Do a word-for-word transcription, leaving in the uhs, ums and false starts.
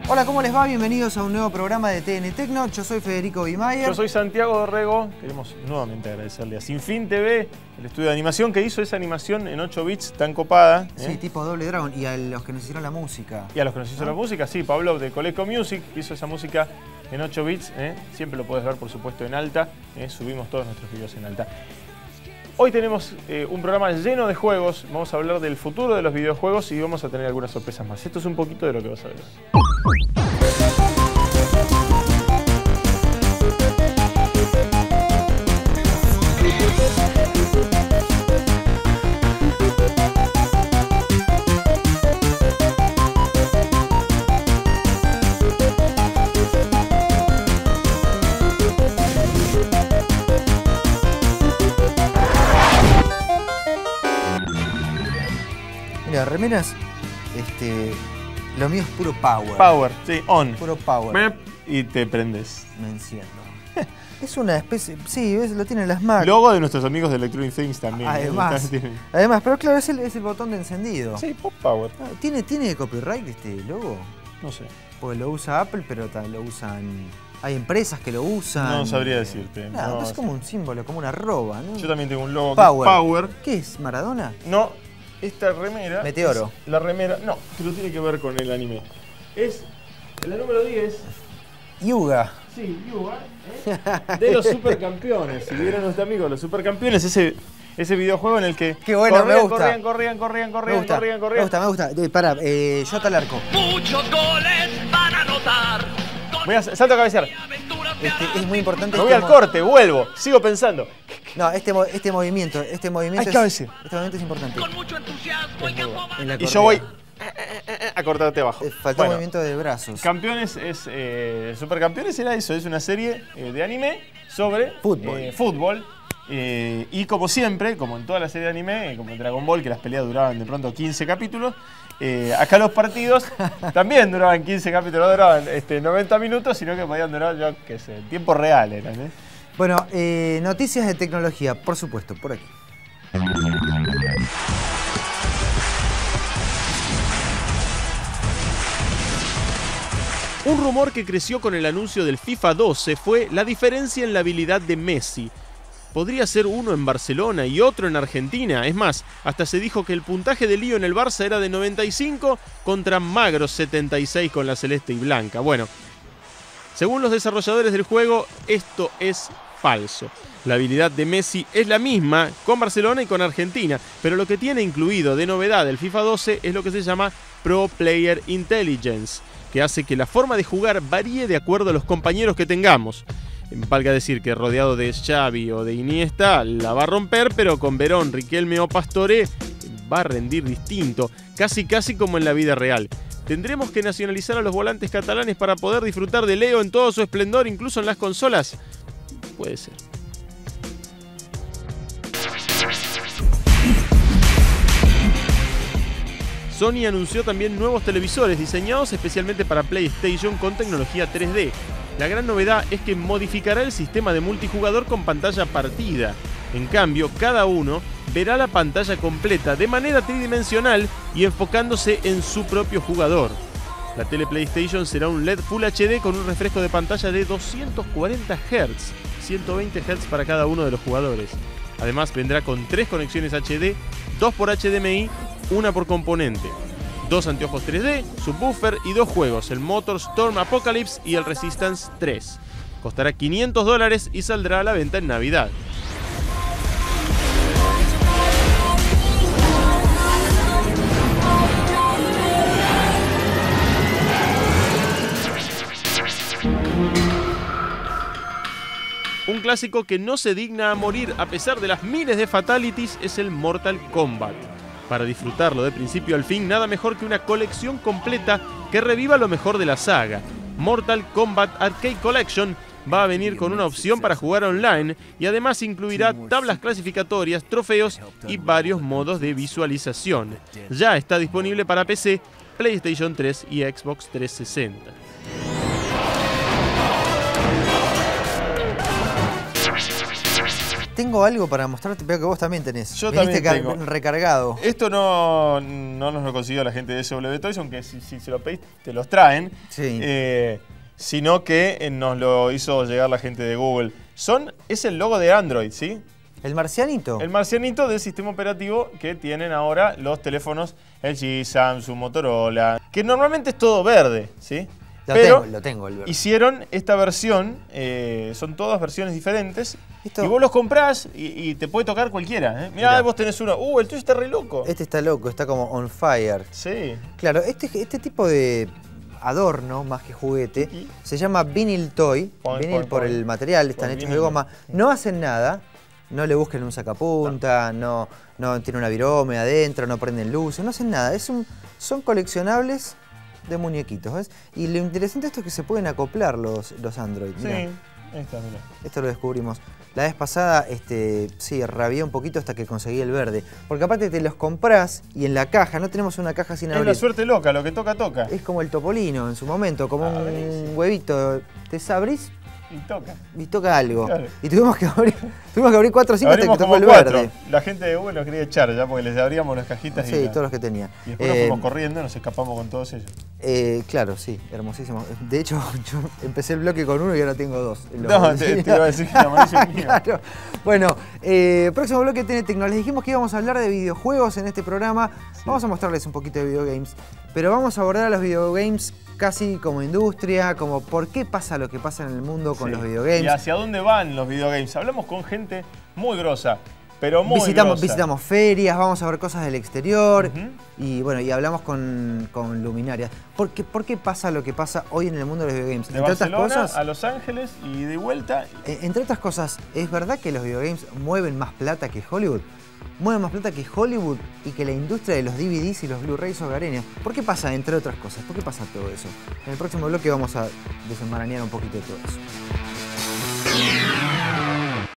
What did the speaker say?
Hola, ¿cómo les va? Bienvenidos a un nuevo programa de T N Tecno. Yo soy Federico Bimayer. Yo soy Santiago Dorrego. Queremos nuevamente agradecerle a Sinfín T V, el estudio de animación que hizo esa animación en ocho bits tan copada. Sí, ¿eh? tipo Doble Dragon. Y a los que nos hicieron la música. Y a los que nos hizo ¿Ah? la música, sí, Pablo de Coleco Music hizo esa música en ocho bits. ¿eh? Siempre lo puedes ver, por supuesto, en alta. ¿eh? Subimos todos nuestros videos en alta. Hoy tenemos eh, un programa lleno de juegos. Vamos a hablar del futuro de los videojuegos y vamos a tener algunas sorpresas más. Esto es un poquito de lo que vas a ver. Mira, remeras, este, lo mío es puro power. Power, sí, on. Puro power. Mep, y te prendes. Me enciendo. Es una especie, sí, ¿ves? Lo tienen las Mac. Logo de nuestros amigos de Electronic Things también. Además, ¿eh? además, pero claro, es el, es el botón de encendido. Sí, Pop Power. Ah, ¿Tiene, ¿Tiene copyright este logo? No sé. Porque lo usa Apple, pero también lo usan... Hay empresas que lo usan. No sabría decirte. Nada, no es sé. como un símbolo, como una arroba, ¿no? Yo también tengo un logo Power. que es Power. ¿Qué es? ¿Maradona? No, esta remera... Meteoro. es la remera... No, pero tiene que ver con el anime. Es la número diez. Yuga. Sí, Yuga. ¿eh? De los supercampeones. Si vieron nuestro amigo, los supercampeones, ese... Ese videojuego en el que Qué bueno, corrían, me gusta. corrían, corrían, corrían, Me corrían, gusta, corrían, me corrían. gusta, me gusta. Eh, pará, eh, yo al arco. Muchos goles van a anotar. Voy a salto a cabecear. Este, es muy importante. Me voy este al mo- corte, vuelvo, sigo pensando. No, este, mo- este movimiento, este movimiento Hay es, cabeceo. este movimiento es importante. Con mucho entusiasmo y campo En la Y corrida. yo voy a cortarte abajo. Eh, faltó Bueno, movimiento de brazos. Campeones es. Eh, Supercampeones era eso, es una serie eh, de anime sobre Fútbol. eh, fútbol. Eh, y como siempre, como en toda la serie de anime, como en Dragon Ball, que las peleas duraban de pronto quince capítulos, eh, acá los partidos también duraban quince capítulos, no duraban este, noventa minutos, sino que podían durar, yo qué sé, en tiempo real eran. ¿eh? Bueno, eh, noticias de tecnología, por supuesto, por aquí. Un rumor que creció con el anuncio del FIFA doce fue la diferencia en la habilidad de Messi. Podría ser uno en Barcelona y otro en Argentina. Es más, hasta se dijo que el puntaje de Lío en el Barça era de noventa y cinco contra magros setenta y seis con la celeste y blanca. Bueno, según los desarrolladores del juego, esto es falso. La habilidad de Messi es la misma con Barcelona y con Argentina, pero lo que tiene incluido de novedad el FIFA doce es lo que se llama Pro Player Intelligence, que hace que la forma de jugar varíe de acuerdo a los compañeros que tengamos. Valga decir que rodeado de Xavi o de Iniesta la va a romper, pero con Verón, Riquelme o Pastore va a rendir distinto, casi casi como en la vida real. ¿Tendremos que nacionalizar a los volantes catalanes para poder disfrutar de Leo en todo su esplendor, incluso en las consolas? Puede ser. Sony anunció también nuevos televisores diseñados especialmente para PlayStation con tecnología tres D. La gran novedad es que modificará el sistema de multijugador con pantalla partida. En cambio, cada uno verá la pantalla completa de manera tridimensional y enfocándose en su propio jugador. La tele PlayStation será un L E D Full H D con un refresco de pantalla de doscientos cuarenta hertz, ciento veinte hertz para cada uno de los jugadores. Además vendrá con tres conexiones H D, dos por H D M I, una por componente. Dos anteojos tres D, subwoofer y dos juegos, el MotorStorm Apocalypse y el Resistance tres. Costará quinientos dólares y saldrá a la venta en Navidad. Un clásico que no se digna a morir a pesar de las miles de fatalities es el Mortal Kombat. Para disfrutarlo de principio al fin, nada mejor que una colección completa que reviva lo mejor de la saga. Mortal Kombat Arcade Collection va a venir con una opción para jugar online y además incluirá tablas clasificatorias, trofeos y varios modos de visualización. Ya está disponible para P C, PlayStation tres y Xbox trescientos sesenta. tengo algo para mostrarte, veo que vos también tenés. Yo Viniste también tengo. recargado. Esto no, no nos lo consiguió la gente de S W Toys, aunque si, si se lo pedís te los traen. Sí. Eh, sino que nos lo hizo llegar la gente de Google. Son, es el logo de Android, ¿sí? ¿El marcianito? El marcianito del sistema operativo que tienen ahora los teléfonos L G, Samsung, Motorola, que normalmente es todo verde, ¿sí? Lo Pero tengo, lo tengo el verde. hicieron esta versión, eh, son todas versiones diferentes, Esto- y vos los comprás y, y te puede tocar cualquiera. ¿eh? Mirá, Mirá. vos tenés uno, uh, el tuyo está re loco. Este está loco, está como on fire. Sí. Claro, este, este tipo de adorno, más que juguete, Y- se llama vinyl toy. Point, Vinyl point, por point. el material, están Por hechos de vinilo. goma. No hacen nada, no le busquen un sacapunta, no, no tiene una virome adentro, no prenden luces, no hacen nada. Es un, son coleccionables de muñequitos, ¿ves? Y lo interesante de esto es que se pueden acoplar los, los Android. Sí, Mirá, ahí está, mirá. esto lo descubrimos. La vez pasada, este, sí, rabié un poquito hasta que conseguí el verde. Porque aparte te los comprás y en la caja, no tenemos una caja sin Es abrir. la suerte loca, lo que toca, toca. Es como el topolino en su momento, como Ah, un buenísimo. huevito. Te abrís Y toca. y toca algo. Claro. Y tuvimos que abrir, tuvimos que abrir cuatro o cinco hasta que Abrimos tocó como el cuatro. verde. La gente de Google nos quería echar ya porque les abríamos las cajitas y, Sí, la- todos los que tenía. y después nos Eh, fuimos corriendo y nos escapamos con todos ellos. eh, claro, sí, hermosísimo. De hecho, yo empecé el bloque con uno y ahora tengo dos. No, te, te iba a decir que la amarillo es mío. Claro. Bueno, eh, próximo bloque tiene tecnología. Les dijimos que íbamos a hablar de videojuegos en este programa. Vamos a mostrarles un poquito de videogames. Pero vamos a abordar a los videogames casi como industria, como por qué pasa lo que pasa en el mundo con Sí. los videogames. Y hacia dónde van los videogames. Hablamos con gente muy grosa, pero muy visitamos, grosa. visitamos ferias, vamos a ver cosas del exterior. Ujú. Y bueno, y hablamos con, con luminarias. ¿Por qué, ¿Por qué pasa lo que pasa hoy en el mundo de los videogames? De Entre otras Barcelona cosas, a Los Ángeles y de vuelta. eh, entre otras cosas, ¿es verdad que los videogames mueven más plata que Hollywood? Mueven más plata que Hollywood y que la industria de los D V Ds y los Blu-rays hogareños. ¿Por qué pasa, entre otras cosas? ¿Por qué pasa todo eso? En el próximo bloque vamos a desenmarañar un poquito de todo eso.